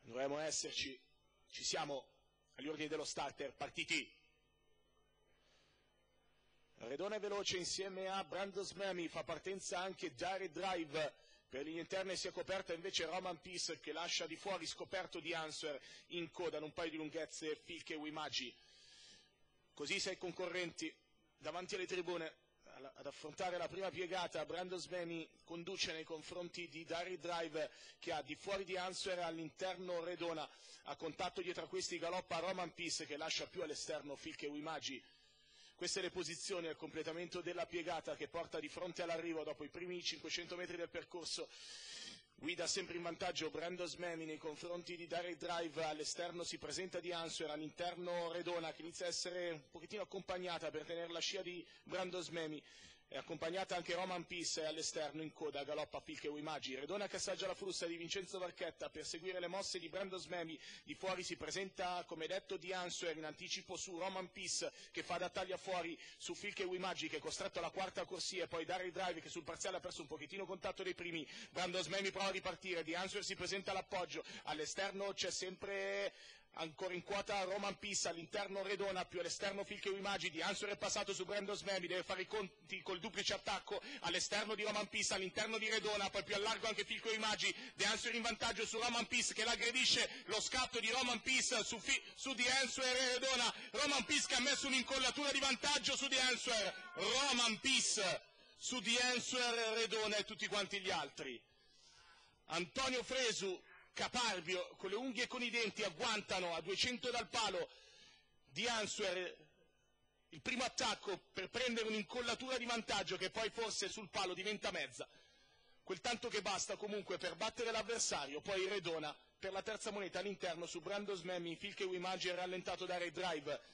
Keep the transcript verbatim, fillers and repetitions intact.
Dovremmo esserci, ci siamo agli ordini dello starter, partiti. Redona è veloce insieme a Brandon Smemi, fa partenza anche Direct Drive, per linee interne si è coperta invece Roman Peace che lascia di fuori scoperto di Answer in coda, in un paio di lunghezze Filke e Wimagi. Così sei concorrenti davanti alle tribune ad affrontare la prima piegata. Brandon Smemi conduce nei confronti di Direct Drive che ha di fuori di Answer all'interno Redona, a contatto dietro a questi galoppa Roman Peace che lascia più all'esterno Filke e Wimagi. Queste le posizioni al completamento della piegata che porta di fronte all'arrivo dopo i primi cinquecento metri del percorso. Guida sempre in vantaggio Brandon Smemi nei confronti di Direct Drive, all'esterno si presenta di Answer, all'interno Redona che inizia a essere un pochettino accompagnata per tenere la scia di Brandon Smemi. È accompagnata anche Roman Peace e all'esterno in coda galoppa Filke e Wimagi. Redona che assaggia la frusta di Vincenzo Varchetta per seguire le mosse di Brandon Smemi. Di fuori si presenta, come detto, di Answer in anticipo su Roman Peace che fa da taglia fuori su Filke e Wimagi che è costretto alla quarta corsia, e poi Direct Drive che sul parziale ha perso un pochettino contatto dei primi. Brandon Smemi prova a ripartire, di Answer si presenta all'appoggio, all'esterno c'è sempre ancora in quota Roman Peace, all'interno Redona, più all'esterno Filke e Wimagi. Di Answer è passato su Brandon Smemi, deve fare i conti col duplice attacco all'esterno di Roman Peace, all'interno di Redona, poi più a largo anche Filke e Wimagi. Di Answer in vantaggio su Roman Peace che l'aggredisce, lo scatto di Roman Peace su, fi, su Di Answer e Redona. Roman Peace che ha messo un'incollatura di vantaggio su Di Answer, Roman Peace su Di Answer, Redona e tutti quanti gli altri. Antonio Fresu, caparbio, con le unghie e con i denti, agguantano a duecento dal palo di Answer il primo attacco per prendere un'incollatura di vantaggio che poi forse sul palo diventa mezza. Quel tanto che basta comunque per battere l'avversario. Poi Redona per la terza moneta all'interno su Brandon Smemi, Filke e Wimagi è rallentato da Direct Drive.